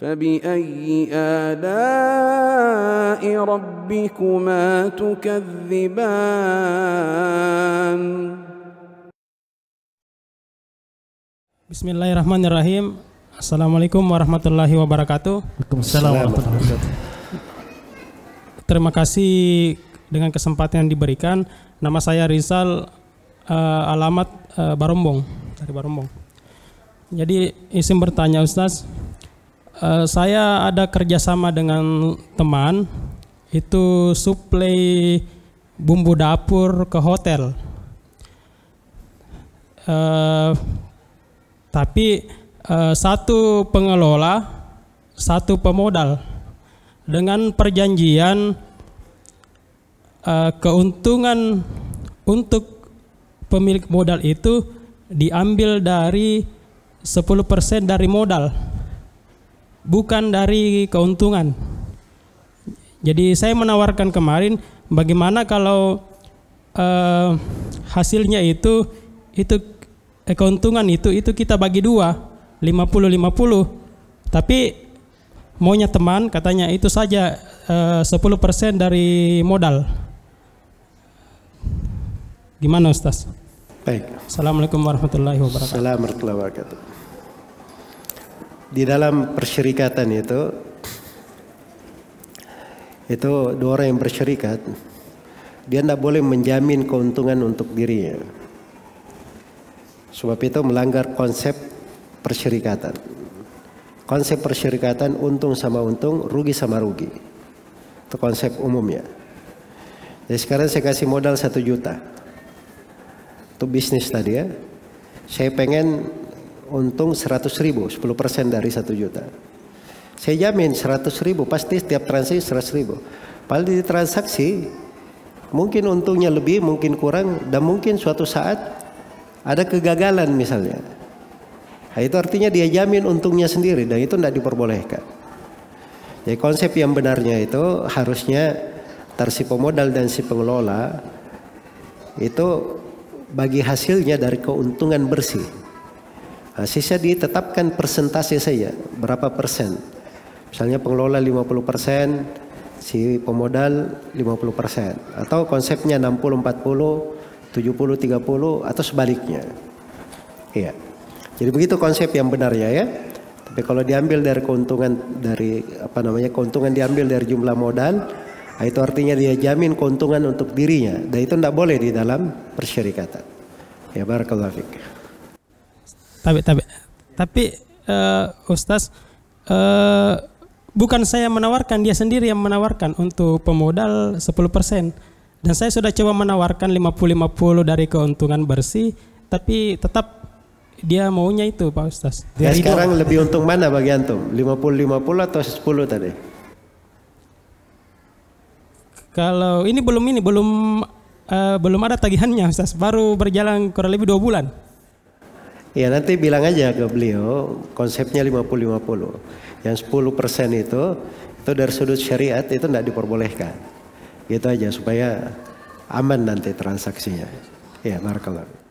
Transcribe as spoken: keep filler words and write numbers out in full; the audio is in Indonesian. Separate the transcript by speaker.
Speaker 1: فبأي آلاء ربكما تكذبان
Speaker 2: Bismillahirrahmanirrahim. Assalamualaikum warahmatullahi wabarakatuh.
Speaker 3: Waalaikumsalam warahmatullahi wabarakatuh.
Speaker 2: Terima kasih dengan kesempatan yang diberikan. Nama saya Rizal, uh, alamat uh, Barombong, dari Barombong. Jadi izin bertanya Ustaz, uh, saya ada kerjasama dengan teman, itu suplai bumbu dapur ke hotel. Uh, tapi uh, satu pengelola, satu pemodal, dengan perjanjian uh, keuntungan untuk pemilik modal itu diambil dari sepuluh persen dari modal, bukan dari keuntungan. Jadi saya menawarkan kemarin, bagaimana kalau uh, hasilnya itu itu eh, keuntungan itu itu kita bagi dua, lima puluh lima puluh. Tapi maunya teman katanya itu saja uh, sepuluh persen dari modal. Gimana Ustaz?
Speaker 3: Baik.
Speaker 2: Assalamualaikum warahmatullahi wabarakatuh.
Speaker 3: Assalamualaikum warahmatullahi wabarakatuh. Di dalam persyarikatan itu, itu dua orang yang bersyarikat, dia tidak boleh menjamin keuntungan untuk dirinya. Sebab itu melanggar konsep persyarikatan. Konsep persyarikatan untung sama untung, rugi sama rugi. Itu konsep umumnya. Jadi sekarang saya kasih modal satu juta. Untuk bisnis tadi ya. Saya pengen untung seratus ribu, sepuluh persen dari satu juta. Saya jamin seratus ribu, pasti setiap transaksi seratus ribu. Padahal di transaksi mungkin untungnya lebih, mungkin kurang, dan mungkin suatu saat ada kegagalan misalnya. Nah, itu artinya dia jamin untungnya sendiri dan itu tidak diperbolehkan. Jadi konsep yang benarnya itu harusnya antar si pemodal dan si pengelola itu bagi hasilnya dari keuntungan bersih. Nah, sisa ditetapkan persentase saja, berapa persen. Misalnya pengelola lima puluh persen, si pemodal lima puluh persen. Atau konsepnya enam puluh empat puluh, tujuh puluh tiga puluh atau sebaliknya. Iya. Jadi begitu konsep yang benarnya ya. Tapi kalau diambil dari keuntungan dari apa namanya keuntungan diambil dari jumlah modal, itu artinya dia jamin keuntungan untuk dirinya. Dan itu tidak boleh di dalam persyarikatan. Ya barakallahu fiik.
Speaker 2: Tapi tapi tapi uh, Ustaz, uh, bukan saya menawarkan, dia sendiri yang menawarkan untuk pemodal sepuluh persen. Dan saya sudah coba menawarkan lima puluh lima puluh dari keuntungan bersih, tapi tetap dia maunya itu Pak Ustaz.
Speaker 3: Ya, sekarang lebih untung mana bagi antum? lima puluh lima puluh atau sepuluh tadi?
Speaker 2: Kalau ini belum ini belum uh, belum ada tagihannya Ustaz, baru berjalan kurang lebih dua bulan.
Speaker 3: Ya nanti bilang aja ke beliau konsepnya lima puluh lima puluh. Yang sepuluh persen itu itu dari sudut syariat itu tidak diperbolehkan. Gitu aja supaya aman nanti transaksinya. Ya barakallah.